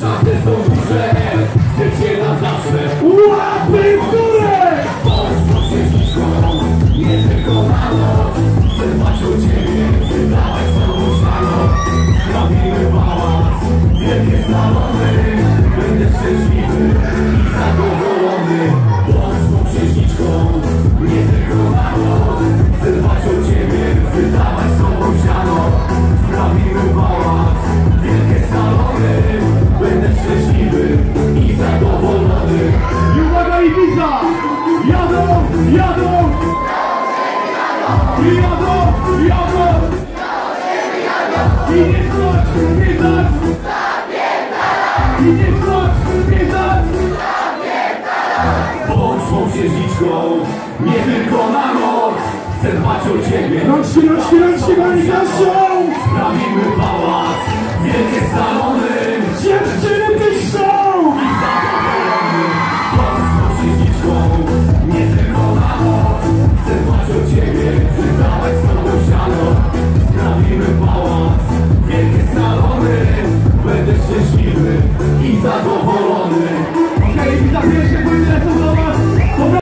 Czasy są duże, chcecie na zawsze. Łapy w górę! Bądź księżniczką, nie tylko na noc. Chcę dbać o ciebie, wydawać znowu ślano. Sprawimy pałac, wielkie salony. Będę szczęśliwy i zadowolony. Bądź księżniczką, nie tylko na noc. Chcę dbać o ciebie, wydawać znowu ślano. Sprawimy pałac, wielkie salony. Będę szczęśliwy i zadowolony. I uwaga, Ibiza! Jadą! Jadą! I jadą! Jadą! I nie stać! Zwiedzać! I nie stać! Zwiedzać! Bądź mą księżniczką, nie tylko na noc. Chcę dbać o ciebie. Rączki, rączki, rączki, manifestą! Sprawimy pałac, wielkie salony. Dziewczyny piszą! I zadowolony. Bądź mą księżniczką, nie tylko na noc. Chcę dbać o ciebie, wydawać znowu siano. Sprawimy pałac, wielkie salony. Będę szczęśliwy i zadowolony. Okej, Ibiza, pierwsze płyty lecą do was!